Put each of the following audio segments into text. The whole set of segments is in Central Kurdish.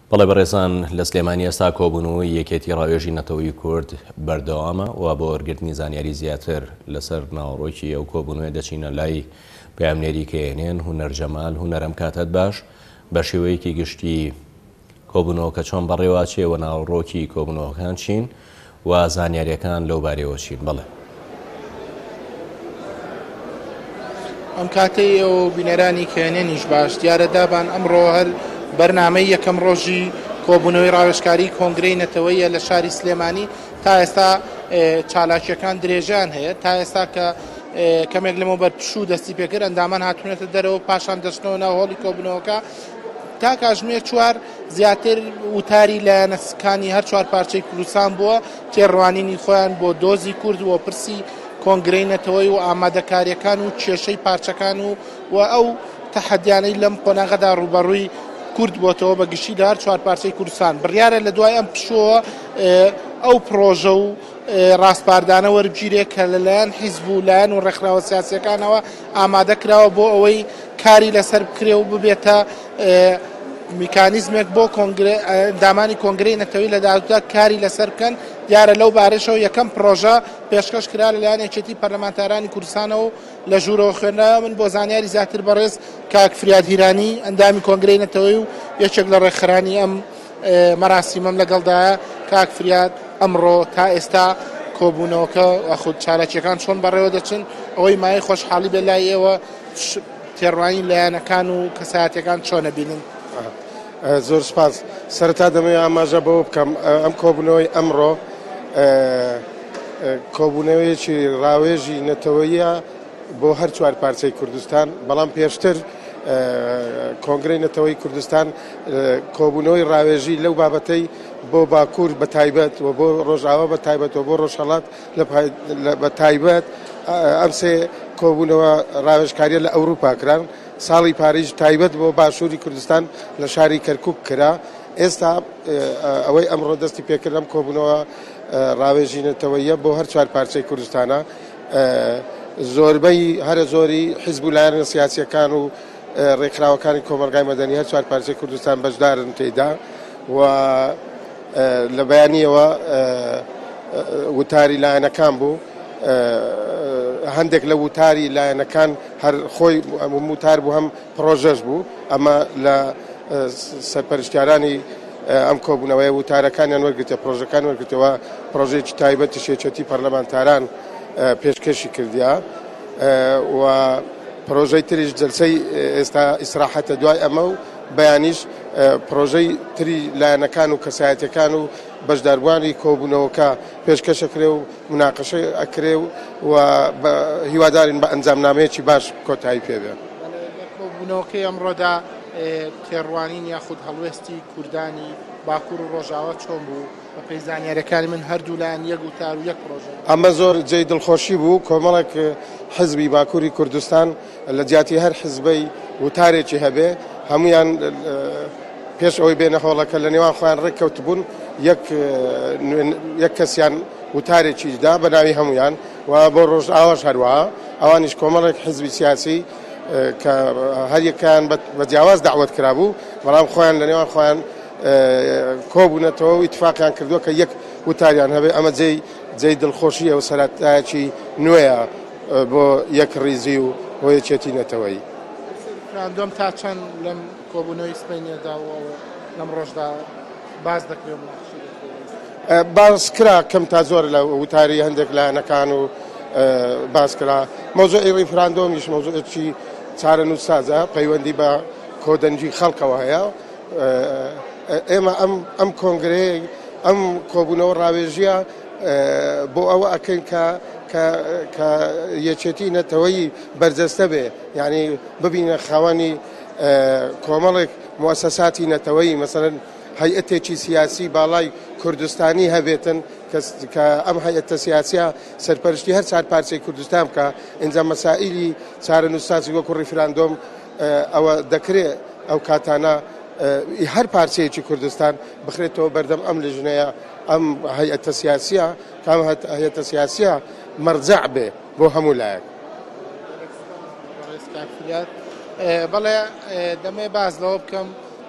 بەڵێ بەڕێزان لە سلێمانی ئێستا کۆبوونەوەی یەکێتی ڕاوێژی نەتەوەی کورد بەردەوامە و بۆ وەرگرتنی زانیاری زیاتر لەسەر ناوەڕۆکی ئەو کۆبوونەوەی دەچینە لای پامنێری کێنێن هونەرجەمال هونەرم کاتت باش بە شێوەیەکی گشتی کۆبوونەوەکە چۆن بەڕێواچێەوە ناوڕۆکی کۆبوونەوەکان چین و زانیاریەکان لەو بارەوە چین. بڵێ ئەم کاتەی ئەو بینەرانی کێنێنیش باش دیارە دابان ئەمڕۆ هەر بەرنامەی یەکەم ڕۆژی کۆبوونەوەی ڕاوێژکاری کۆنگرەی نەتەوەیە لە شاری سلێمانی تا ئێستا چالاکیەکان درێژیان هەیە تا ئێستا کە کەمێک لەمە بەرپشوو دەستی پێکرد ئەندامان هاتوونەتە دەرەوە پاشان دەچنەوە ناو هۆڵی کۆبوونەوەکە تا کاتژمێر چوار زیاتر وتاری لایەنەسەکانی هەر چوار پارچەی کوردستان بووە تێڕوانینی خۆیان بۆ دۆزی کورد و پرسی کۆنگرەی نەتەوەی و ئامادەکاریەکان و کێشەی پارچەکان و ئەو تەحەدیانەی لەم قۆناغەدا ڕوبەڕووی کورد بۆتەوە بە گشتی دار چوار پارچەی کوردستان بڕیارە لە دوای ئەم پشووە ئەو پرۆژە و ڕاستپاردانە وەربگیرێک کە لەلایەن حیزب و لایەن و ڕێکخراوە سیاسیەکانەوە ئامادە کراوە بۆ ئەوەی کاری لەسەر بکرێ و ببێتە میکانیزمێک بۆ دامانی کۆنگرەی نەتەوەی لە داهاتوودا کاری لەسەر بکەن. دیارە لەو بارەشەوە یەکەم پرۆژە پێشکەش کرا لەلایەن یەکێتی پەرلەمانتارانی کوردستانەوە لە ژوورەوە خوێندراوە. من بۆ زانیاری زیاتر بەڕێز کاک فریاد هیرانی ئەندامی کۆنگرەی نەتەوەی و یەکێک لە ڕێکخرانی ئەم مەراسیمەم لەگەڵدایە. کاک فریاد ئەمڕۆ تا ئێستا کۆبوونەوەکە خود چالاکیەکان چۆن بەڕێوە دەچن ئەوەی مای خۆشحاڵی بێ لای ئێوە تێڕوانی لایەنەکان و کەسایەتەکان چۆنە بینن؟ زۆر سپاس. سەرەتا دەمەوێت ئاماژە بەوە بکەم ئەم کۆبوونەوەی ئەمڕۆ کۆبوونەوەیەکی ڕاوێژی نەتەوەیە بۆ هەر چوار پارچەی کوردستان، بەڵام پێشتر کۆنگرەی نەتەوەی کوردستان کۆبوونەوەی ڕاوێژی لەو بابەتەی بۆ باکوور بە تایبەت و بۆ ڕۆژاوا بە تایبەت و بۆ ڕۆژهەڵات بە تایبەت ئەم سێ کۆبوونەوە ڕاوێژکاریە لە ئەوروپا کران. ساڵی پاریژ تایبەت بۆ باشووری کوردستان لە شاری کەرکووک کرا. ئێستا ئەوەی ئەمڕۆ دەستی پێکردم کۆبوونەوە ڕاوێژی نەتەوەیە بۆ هەر چوار پارچەی کوردستانە. زۆربەی هەرە زۆری حیزب و لایەنە سیاسیەکان و ڕێکخراوەکانی کۆمەلگای مەدەنی هەر چوار پارچەی کوردستان بەشدارن تێیدا و لە بەیانیەوە وتاری لایەنەکان بوو. هەندێک لە وتاری لایەنەکان هەر خۆی وتار بوو هەم پرۆژەش بوو. ئەمە لە سەرپەرشتیارانی ئەم کۆبوونەوەی وتارەکانیان وەرگرتە پرۆژەکان وەرگرتەوە پرۆژێکی تایبەتی شێچەتی پەرلەمانتاران پێشکەشی کردیا و پرۆژەی تریش جەلسەی ئێستا ئیسراحەتە دوای ئەمە و بەیانیش پرۆژەی تری لایەنەکان و کەسایەتەکان و بەشداربووانی کۆبوونەوەکە پێشکەشەکرێ و مناقەشە ئەکرێ و هیوادارین بە ئەنجامنامەیەکی باش کۆتایی پێبێ. کۆبوونەوەکەی ئەمڕۆدا تێڕوانین یاخود هەڵوێستی کوردانی باکوور و ڕۆژاوا چۆن بوو؟ بە پێی زانیاریەکانی من هەردوو لایەن یەک وتار و یەک پرۆژە. ئەمە زۆر جێی دڵخۆشی بوو. کۆمەڵێک حزبی باکووری کوردستان لە جیاتی هەر حزبەی وتارێکی هەبێ هەمویان پێش ئەوەی بێنە هۆڵەکە لە نێوان خۆیان ڕێککەوت بوون یەک کەسیان وتارێکی دا بە ناوی هەمویان و بۆ ڕۆژئاواش هەروەها ئەوانیش کۆمەڵێک حزبی سیاسی کە هەر یەکیان بە جیاواز داوەت کرابوو بەڵام خۆیان لە نێوان خۆیان کۆبوونەتەوە و ئیتفاقیان کردووە کە یەک وتاریان هەبێ. ئەمە جێی دڵخۆشیە و سەرەتایەکی نوێیە بۆ یەک ڕیزی و بۆ یەکێتی نەتەوەی. ڕاندۆم تا چەند لەم کۆبوونەوەی سپەینێدا و لەم ڕۆژدا باز دەکرێت باز کرا کەم تا زۆر لە وتاری هەندێک لایەنەکان و باز کرا. مۆزوعی ڕیفراندۆمیش مۆزوعێکی چارەنووسسازە پەیوەندی بە کۆدەنجی خەڵکەوە هەیە. ئێمە ئەم کۆنگرەی ئەم کۆبوونەوە ڕاوێژیە بۆ ئەوە ئەکەین کە یەکێتی نەتەوەی بەرجەستە بێ، یعنی ببینە خاوەنی کۆمەڵێک موسەساتی نەتەوەی مەسەڵەن هەیئەتێکی سیاسی باڵای کوردستانی هەبێتن کە ئەم هەیئەتە سیاسیە سەرپەرشتی هەر چار پارچەی کوردستان بکە. ئینجا مەسائیلی چارەنووسسازی وەکو ڕیفراندۆم ئەوە دەکرێت ئەو کاتانە هەر پارچەیەکی کوردستان بخرێتەوە بەردەم ئەم لیژنەیە ئەم هەیئەتە سیاسیە کام هەیئەتە سیاسیە مەرجع بێ بۆ هەموو لایەک. بەڵێ دەمێ باز لەوە بکەم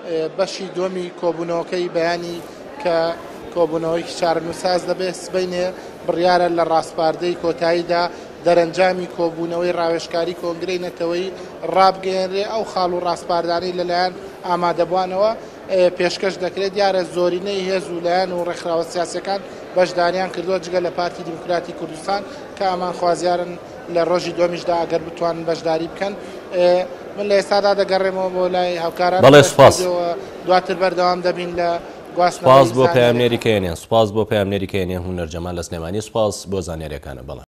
بەشی دومی کۆبوونەوەکەی بەیانی کە کۆبوونەوەی چارەنووساز دەبێت سبەینێ بڕیارە لە ڕاستپاردەی کۆتاییدا دەرەنجامی کۆبوونەوەی ڕاوێژکاری کۆنگرەی نەتەوەی ڕابگەێنرێ ئەو خاڵ و ڕاستپاردانەی لەلایەن ئامادەبوانەوە پێشکەش دەکرێت دیارە زۆرینەی هێز و لایەن و ڕێکخراوە سیاسەکان بەشداریان کردووە جگە لە پارتی دیموکراتی کوردستان کە ئامان خوازیارن لە ڕۆژی دومیشدا ئەگەر بتوانن بەشداری بکەن. من لە ئێستادا دەگەڕێمەوە بۆ لای هاوکاران دواتر بەردەوام دەبین لە سپاس بۆ پەیامنێری کێنێن سپاس بۆ پەیامنێری کێنێن هونەر جەمال لە سلێمانی سپاس بۆ زانیاریەکانە بەڵێ.